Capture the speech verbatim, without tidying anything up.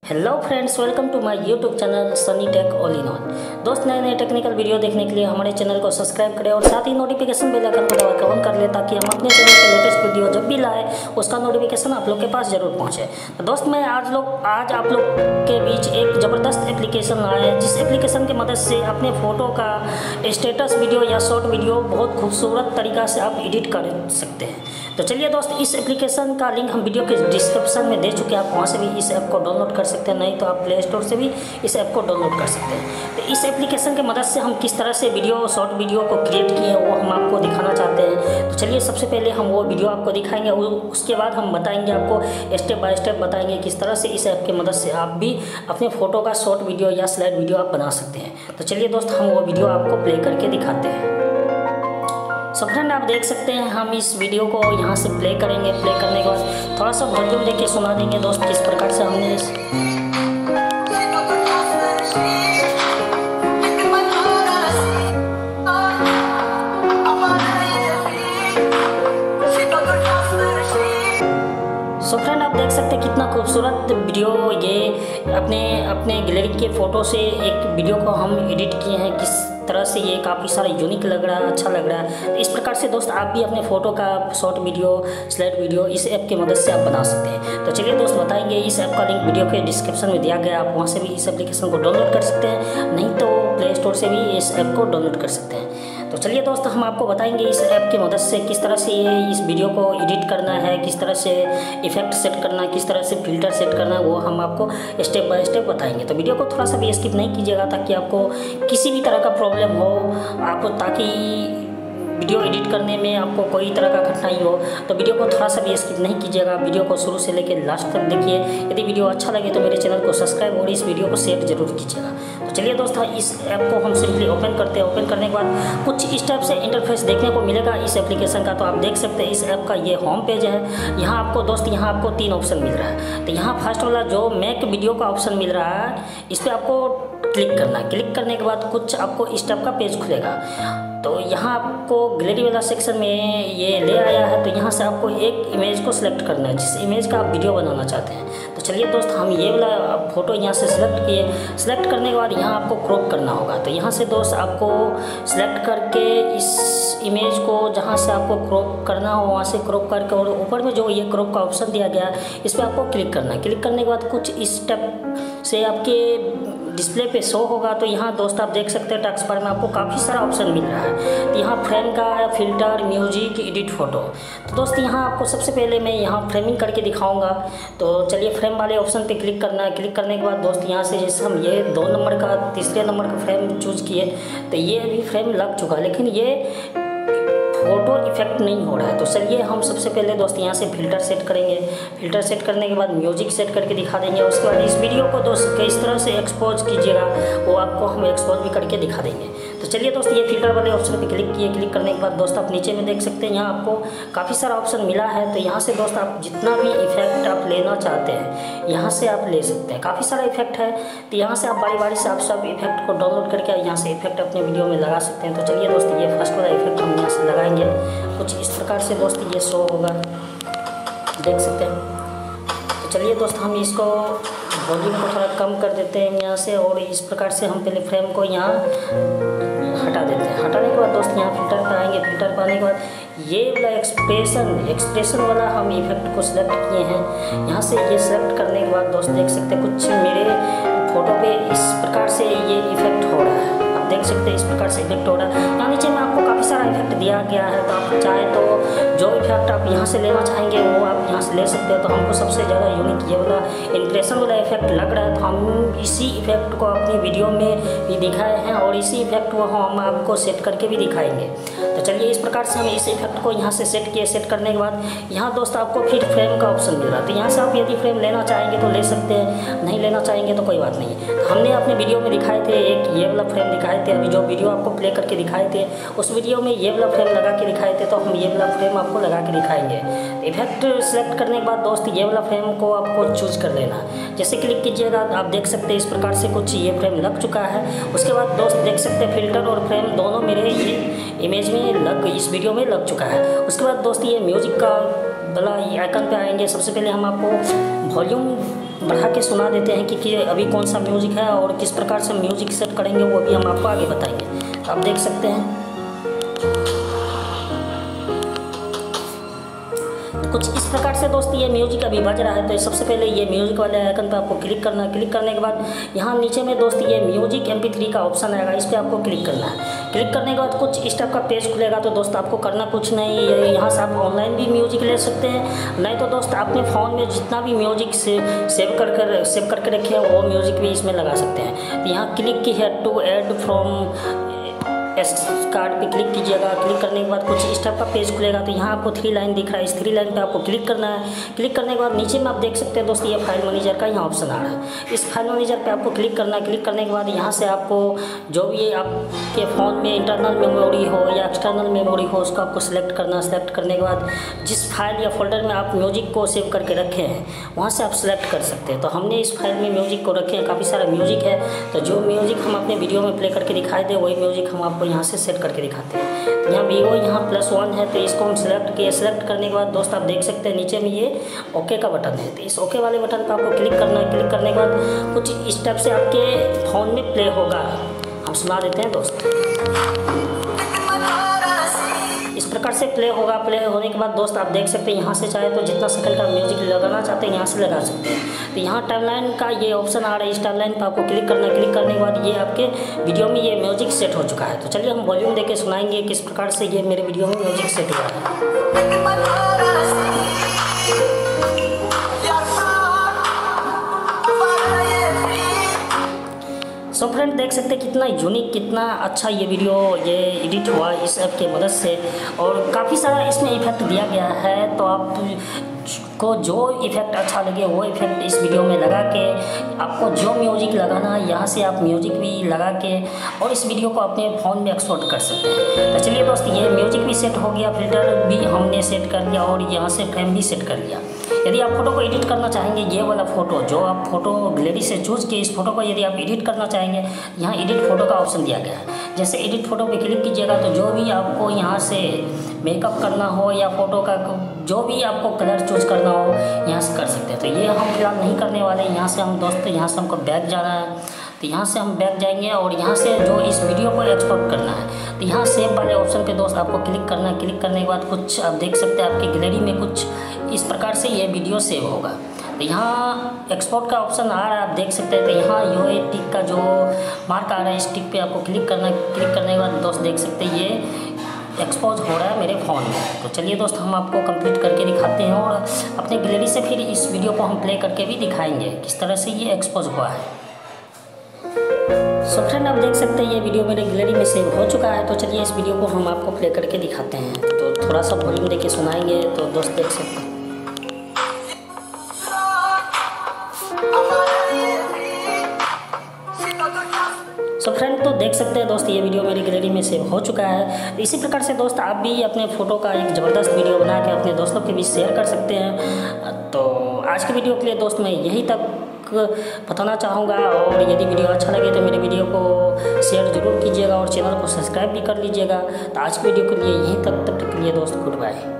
Hello friends, welcome to my YouTube channel Sunny tech all in all. दोस्त, नए नए technical video देखने के लिए हमारे चैनल को सब्सक्राइब करें और साथ ही नोटिफिकेशन बेल आइकन को दबाकर ऑन कर लें ताकि हम अपने चैनल के लेटेस्ट वीडियो जब भी लाए उसका नोटिफिकेशन आप लोग के पास जरूर पहुंचे। तो दोस्त, मैं आज लोग आज आप लोग के बीच एक ज़बरदस्त एप्लीकेशन लाया है, जिस एप्लीकेशन की मदद से अपने फ़ोटो का स्टेटस वीडियो या शॉर्ट वीडियो बहुत खूबसूरत तरीक़ा से आप एडिट कर सकते हैं। तो चलिए दोस्त, इस एप्लीकेशन का लिंक हम वीडियो के डिस्क्रिप्शन में दे चुके हैं। आप वहाँ से भी इस ऐप को डाउनलोड कर सकते हैं, नहीं तो आप प्ले स्टोर से भी इस ऐप को डाउनलोड कर सकते हैं। तो इस एप्लीकेशन की मदद से हम किस तरह से वीडियो शॉर्ट वीडियो को क्रिएट किए हैं वो हम आपको दिखाना चाहते हैं। तो चलिए, सबसे पहले हम वो वीडियो आपको दिखाएंगे, उसके बाद हम बताएंगे आपको स्टेप बाय स्टेप बताएंगे किस तरह से इस ऐप की मदद से आप भी अपने फ़ोटो का शॉर्ट वीडियो या स्लाइड वीडियो आप बना सकते हैं। तो चलिए दोस्त, हम वो वीडियो आपको प्ले करके दिखाते हैं। सो फ्रेंड, आप देख सकते हैं हम इस वीडियो को यहाँ से प्ले करेंगे। प्ले करने के बाद थोड़ा सा वॉल्यूम देके सुना देंगे दोस्त किस प्रकार से हमने इस सो फ्रेंड, आप देख सकते हैं कितना खूबसूरत वीडियो ये अपने अपने गैलरी के फ़ोटो से एक वीडियो को हम एडिट किए हैं। किस तरह से ये काफ़ी सारा यूनिक लग रहा है, अच्छा लग रहा है। इस प्रकार से दोस्त आप भी अपने फ़ोटो का शॉर्ट वीडियो स्लाइड वीडियो इस ऐप की मदद से आप बना सकते हैं। तो चलिए दोस्त, बताएंगे इस ऐप का लिंक वीडियो के डिस्क्रिप्शन में दिया गया है। आप वहाँ से भी इस एप्लीकेशन को डाउनलोड कर सकते हैं, नहीं तो प्ले स्टोर से भी इस ऐप को डाउनलोड कर सकते हैं। तो चलिए दोस्त, हम आपको बताएंगे इस ऐप की मदद से किस तरह से ये इस वीडियो को एडिट करना है, किस तरह से इफेक्ट सेट करना है, किस तरह से फिल्टर सेट करना है, वो हम आपको स्टेप बाय स्टेप बताएंगे। तो वीडियो को थोड़ा सा भी स्किप नहीं कीजिएगा ताकि आपको किसी भी तरह का प्रॉब्लम हो, आपको ताकि वीडियो एडिट करने में आपको कोई तरह का कठिनाई हो, तो वीडियो को थोड़ा सा भी स्किप नहीं कीजिएगा। वीडियो को शुरू से लेकर लास्ट तक देखिए। यदि वीडियो अच्छा लगे तो मेरे चैनल को सब्सक्राइब और इस वीडियो को शेयर जरूर कीजिएगा। तो चलिए दोस्तों, इस ऐप को हम सिंपली ओपन करते हैं। ओपन करने के बाद कुछ इस टाइप से इंटरफेस देखने को मिलेगा इस एप्लीकेशन का। तो आप देख सकते हैं इस ऐप का ये होम पेज है। यहाँ आपको दोस्त यहाँ आपको तीन ऑप्शन मिल रहा है। तो यहाँ फर्स्ट वाला जो मेक वीडियो का ऑप्शन मिल रहा है, इस पर आपको क्लिक करना है। क्लिक करने के बाद कुछ आपको इस टाइप का पेज खुलेगा। तो यहाँ आपको गैलरी वाला सेक्शन में ये ले आया है। तो यहाँ से आपको एक इमेज को सिलेक्ट करना है, जिस इमेज का आप वीडियो बनाना चाहते हैं। तो चलिए दोस्त, हम ये वाला फ़ोटो यहाँ से सिलेक्ट किए। सिलेक्ट करने के बाद यहाँ आपको क्रॉप करना होगा। तो यहाँ से दोस्त आपको सिलेक्ट करके इस इमेज को जहाँ से आपको क्रॉप करना हो वहाँ से क्रॉप करके, और ऊपर में जो ये क्रॉप का ऑप्शन दिया गया है इस पर आपको क्लिक करना है। क्लिक करने के बाद कुछ इस स्टेप से आपके डिस्प्ले पे शो होगा। तो यहाँ दोस्त आप देख सकते हैं टास्क बार में आपको काफ़ी सारा ऑप्शन मिल रहा है। तो यहाँ फ्रेम का, फिल्टर, म्यूजिक, एडिट फ़ोटो। तो दोस्त यहाँ आपको सबसे पहले मैं यहाँ फ्रेमिंग करके दिखाऊंगा। तो चलिए, फ्रेम वाले ऑप्शन पे क्लिक करना है। क्लिक करने के बाद दोस्त यहाँ से जैसे हम ये दो नंबर का तीसरे नंबर का फ्रेम चूज़ किए, तो ये अभी फ्रेम लग चुका, लेकिन ये फोटो इफेक्ट नहीं हो रहा है। तो चलिए, हम सबसे पहले दोस्त यहाँ से फ़िल्टर सेट करेंगे। फ़िल्टर सेट करने के बाद म्यूजिक सेट करके दिखा देंगे। उसके बाद इस वीडियो को दोस्त किस तरह से एक्सपोज कीजिएगा वो आपको हम एक्सपोज भी करके दिखा देंगे। तो चलिए दोस्त, ये फ़िल्टर वाले ऑप्शन पे क्लिक किए। क्लिक करने के बाद दोस्त आप नीचे में देख सकते हैं यहाँ आपको काफ़ी सारा ऑप्शन मिला है। तो यहाँ से दोस्त आप जितना भी इफेक्ट आप लेना चाहते हैं यहाँ से आप ले सकते हैं। काफ़ी सारा इफेक्ट है। तो यहाँ से आप बारी बारी से आप सब इफेक्ट को डाउनलोड करके यहाँ से इफेक्ट अपने वीडियो में लगा सकते हैं। तो चलिए दोस्त, ये फर्स्ट वाला इफेक्ट हम यहाँ से लगाएंगे। कुछ इस प्रकार से दोस्त ये शो होगा, देख सकते हैं। तो चलिए दोस्त, हम इसको वॉल्यूम को थोड़ा कम कर देते हैं यहाँ से, और इस प्रकार से हम पहले फ्रेम को यहाँ हटा देते हैं। हटाने के बाद दोस्त यहाँ फिल्टर पर आएंगे। फिल्टर पर आने के बाद ये वाला एक्सप्रेशन एक्सप्रेशन वाला हम इफेक्ट को सिलेक्ट किए हैं। यहाँ से ये सिलेक्ट करने के बाद दोस्त देख सकते हैं कुछ मेरे फोटो पे इस प्रकार से ये इफेक्ट हो रहा है। देख सकते हैं इस प्रकार से इफेक्ट हो रहा है। यहाँ नीचे में आपको काफ़ी सारा इफेक्ट दिया गया है। तो आप चाहे तो जो इफेक्ट आप यहाँ से लेना चाहेंगे वो आप यहाँ से ले सकते हो। तो हमको सबसे ज़्यादा यूनिक ये वाला इंप्रेशन वाला इफेक्ट लग रहा है, तो हम इसी इफेक्ट को अपनी वीडियो में भी दिखाए हैं और इसी इफेक्ट को हम आपको सेट करके भी दिखाएंगे। तो चलिए, इस प्रकार से हम इस इफेक्ट को यहाँ से सेट किए। सेट करने के बाद यहाँ दोस्त आपको फिर फ्रेम का ऑप्शन मिल रहा है। तो यहाँ से आप यदि फ्रेम लेना चाहेंगे तो ले सकते हैं, नहीं लेना चाहेंगे तो कोई बात नहीं है। तो हमने अपने वीडियो में दिखाए थे एक ये वाला फ्रेम दिखाए थे। अभी जो वीडियो आपको प्ले करके दिखाए थे उस वीडियो में ये वाला फ्रेम लगा के दिखाए थे, तो हम ये वाला फ्रेम आपको लगा के दिखाएंगे। इफेक्ट सेलेक्ट करने के बाद दोस्त ये वाला फ्रेम को आपको चूज कर लेना। जैसे क्लिक कीजिएगा आप देख सकते हैं इस प्रकार से कुछ ये फ्रेम लग चुका है। उसके बाद दोस्त देख सकते हैं फिल्टर और फ्रेम दोनों मेरे ये इमेज में लग इस वीडियो में लग चुका है। उसके बाद दोस्त ये म्यूजिक का वाला आइकन पे आएंगे। सबसे पहले हम आपको वॉल्यूम बढ़ा के सुना देते हैं कि, कि अभी कौन सा म्यूज़िक है और किस प्रकार से म्यूज़िक सेट करेंगे वो भी हम आपको आगे बताएंगे। तो आप देख सकते हैं कुछ इस प्रकार से दोस्त ये म्यूजिक अभी बज रहा है। तो सबसे पहले ये म्यूजिक वाले आइकन पे आपको क्लिक करना है। क्लिक करने के बाद यहाँ नीचे में दोस्त ये म्यूजिक एम पी थ्री का ऑप्शन आएगा, इस पर आपको क्लिक करना है। क्लिक करने के बाद कुछ इस टाइप का पेज खुलेगा। तो दोस्त आपको करना कुछ नहीं, यहाँ से आप ऑनलाइन भी म्यूजिक ले सकते हैं, नहीं तो दोस्त अपने फ़ोन में जितना भी म्यूजिक से सेव कर कर सेव करके रखे हैं वो म्यूजिक भी इसमें लगा सकते हैं। तो यहाँ क्लिक की है to add from S card पे क्लिक कीजिएगा। क्लिक करने के बाद कुछ इस टाइप का पेज खुलेगा। तो यहाँ आपको थ्री लाइन दिख रहा है, इस थ्री लाइन पे आपको क्लिक करना है। क्लिक करने के बाद नीचे में आप देख सकते हैं दोस्त ये फाइल मैनेजर का यहाँ ऑप्शन आ रहा है। इस फाइल मैनेजर पे आपको क्लिक करना है। क्लिक करने के बाद यहाँ से आपको जो भी आपके फ़ोन में इंटरनल मेमोरी हो या एक्सटर्नल मेमोरी हो उसको आपको सिलेक्ट करना। सेलेक्ट करने के बाद जिस फाइल या फोल्डर में आप म्यूजिक को सेव करके रखे हैं वहाँ से आप सेलेक्ट कर सकते हैं। तो हमने इस फाइल में म्यूजिक को रखे हैं, काफ़ी सारा म्यूजिक है। तो जो म्यूजिक हम अपने वीडियो में प्ले करके दिखाई दे वही म्यूजिक हम आपको यहाँ से सेट करके दिखाते हैं। तो यहाँ वीवो यहाँ प्लस वन है, तो इसको हम सिलेक्ट किए। सिलेक्ट करने के बाद दोस्त आप देख सकते हैं नीचे में ये ओके का बटन है। तो इस ओके वाले बटन पर आपको क्लिक करना है। क्लिक करने के बाद कुछ इस टाइप से आपके फ़ोन में प्ले होगा, हम सुना देते हैं दोस्त। इस प्रकार से प्ले होगा। प्ले होने के बाद दोस्त आप देख सकते हैं यहाँ से चाहे तो जितना सेकंड का म्यूजिक लगाना चाहते हैं यहाँ से लगा सकते हैं। तो यहाँ टाइमलाइन का ये ऑप्शन आ रहा है, इस टाइमलाइन पर आपको क्लिक करना है। क्लिक करने के बाद ये आपके वीडियो में ये म्यूजिक सेट हो चुका है। तो चलिए हम वॉल्यूम देके सुनाएंगे किस प्रकार से ये मेरे वीडियो में म्यूजिक सेट हुआ है। सो फ्रेंड देख सकते हैं कितना यूनिक, कितना अच्छा ये वीडियो ये एडिट हुआ इस ऐप के मदद से, और काफ़ी सारा इसमें इफेक्ट दिया गया है। तो आप को जो इफेक्ट अच्छा लगे वो इफेक्ट इस वीडियो में लगा के आपको जो म्यूजिक लगाना है यहाँ से आप म्यूजिक भी लगा के और इस वीडियो को अपने फ़ोन में एक्सपोर्ट कर सकते हैं। तो चलिए दोस्त ये म्यूजिक भी सेट हो गया, फिल्टर भी हमने सेट कर लिया और यहाँ से फ्रेम भी सेट कर लिया। यदि आप फोटो को एडिट करना चाहेंगे, ये वाला फ़ोटो जो आप फोटो गैलरी से चूज़ किए इस फोटो को यदि आप एडिट करना चाहेंगे, यहाँ एडिट फोटो का ऑप्शन दिया गया है। जैसे एडिट फोटो पे क्लिक कीजिएगा तो जो भी आपको यहाँ से मेकअप करना हो या फोटो का जो भी आपको कलर चूज करना हो यहाँ से कर सकते हैं। तो ये हम फिलहाल नहीं करने वाले। यहाँ से हम दोस्त यहाँ से हमको बैक जाना है, तो यहाँ से हम बैक जाएंगे और यहाँ से जो इस वीडियो को एक्सपोर्ट करना है तो यहाँ सेव वाले ऑप्शन पे दोस्त आपको क्लिक करना है। क्लिक करने के बाद कुछ आप देख सकते हैं आपकी गैलरी में कुछ इस प्रकार से ये वीडियो सेव होगा। तो यहाँ एक्सपोर्ट का ऑप्शन आ रहा है, आप देख सकते हैं। तो यहाँ यू ए टिक का जो मार्क आ रहा है इस टिक पे आपको क्लिक करना है। क्लिक करने के बाद दोस्त देख सकते हैं ये एक्सपोज हो रहा है मेरे फ़ोन में। तो चलिए दोस्त हम आपको कंप्लीट करके दिखाते हैं और अपने गैलरी से फिर इस वीडियो को हम प्ले करके भी दिखाएंगे किस तरह से ये एक्सपोज हुआ है। सो फ्रेंड आप देख सकते हैं ये वीडियो मेरे गैलरी में सेव हो चुका है। तो चलिए इस वीडियो को हम आपको प्ले करके दिखाते हैं। तो थोड़ा सा वॉल्यूम देके सुनाएंगे तो दोस्त देख सकते हैं। सो फ्रेंड तो देख सकते हैं दोस्त ये वीडियो मेरी गैलरी में सेव हो चुका है। इसी प्रकार से दोस्त आप भी अपने फ़ोटो का एक ज़बरदस्त वीडियो बना के अपने दोस्तों के बीच शेयर कर सकते हैं। तो आज के वीडियो के लिए दोस्त मैं यही तक बताना चाहूँगा, और यदि वीडियो अच्छा लगे तो मेरे वीडियो को शेयर ज़रूर कीजिएगा और चैनल को सब्सक्राइब भी कर लीजिएगा। तो आज की वीडियो के लिए यहीं तक, तब तक के लिए दोस्त गुड बाय।